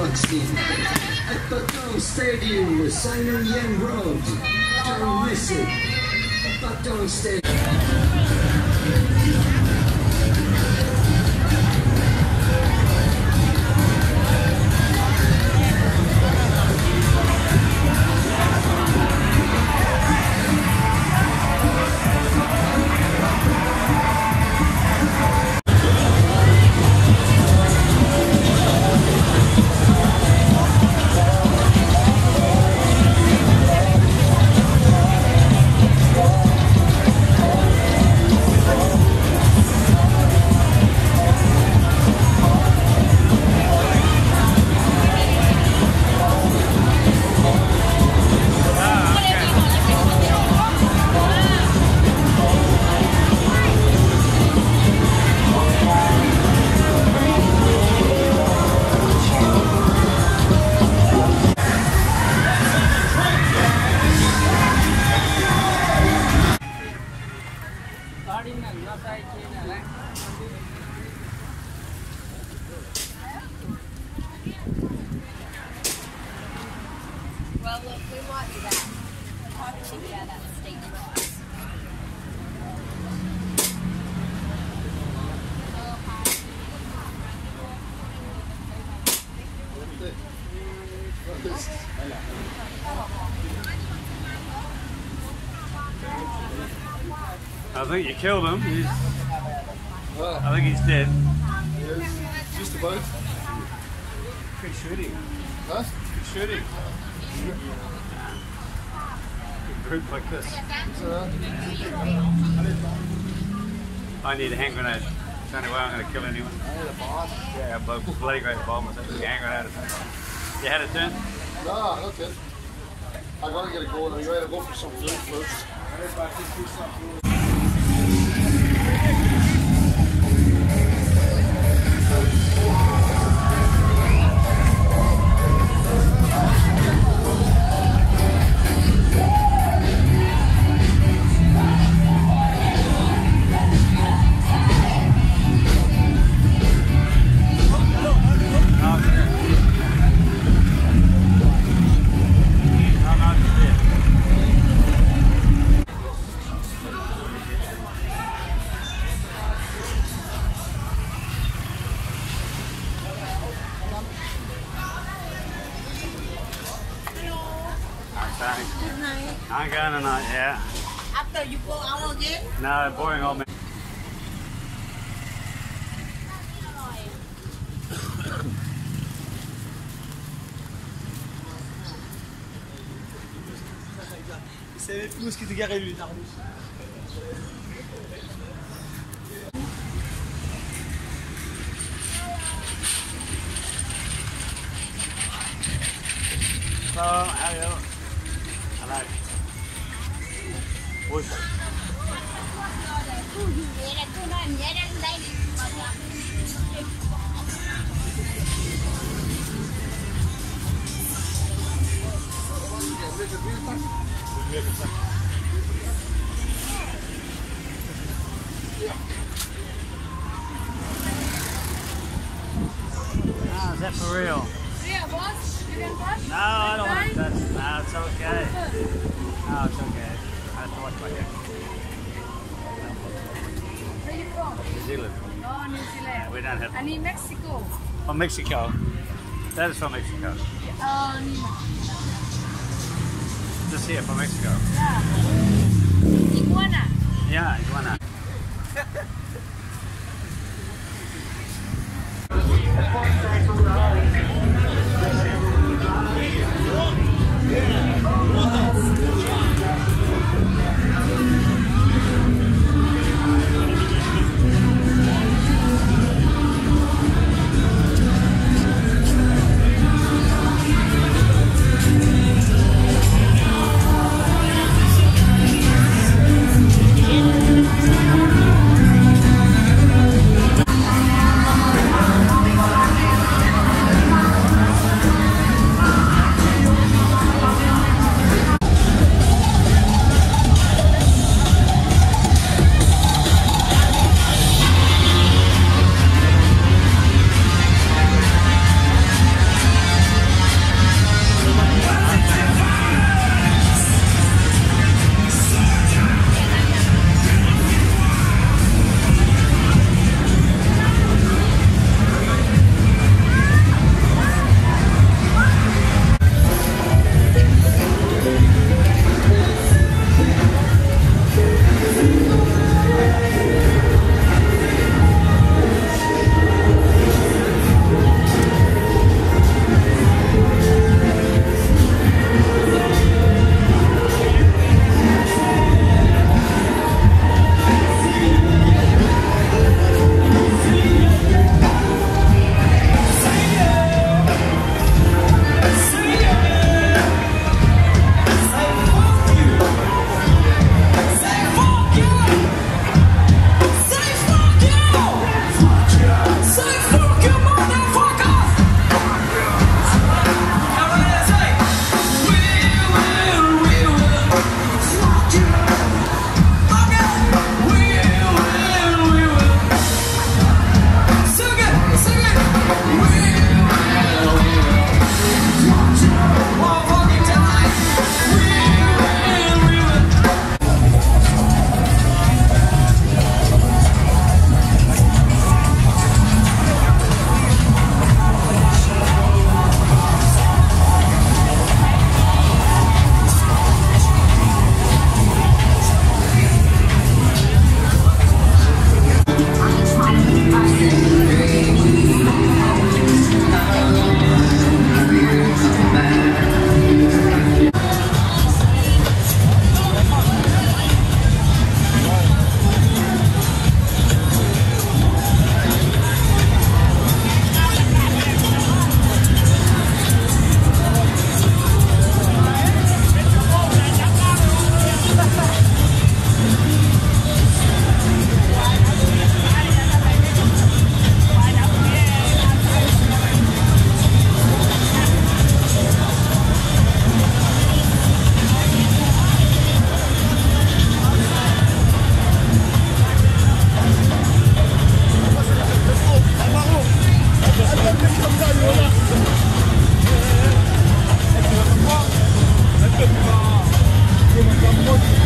Buxton at Baton Stadium with Simon Yen Road. Don't miss it. Baton Stadium. Well, look, we might do that. I think we had that steak fries. I think you killed him. I think he's dead. Yes, just about. Good shooting. Huh? Good shooting. Good group like this. I need a hand grenade. It's the only way I'm going to kill anyone. I need a bomb. Yeah, a bloody great bomb or something. Hand grenade or something. You had a turn? No, not yet. I gotta get it going. I'm ready to go for some food first. Good night. I'm going tonight, yeah. After you go out again? No, boring old man. Il savait plus où est-ce qu'il était garé lui, Darnus. Hello, how are you? Hello. Bush. Ah, is that for real? Yeah, boss. You can watch? No, I don't want that. No, it's okay. No, it's okay. I have to watch my hair. Where are you from? New Zealand. Oh, New Zealand. Yeah, we don't have. I need Mexico. From Mexico. That is from Mexico. Just here from Mexico. Yeah. Iguana. Yeah, iguana. Road.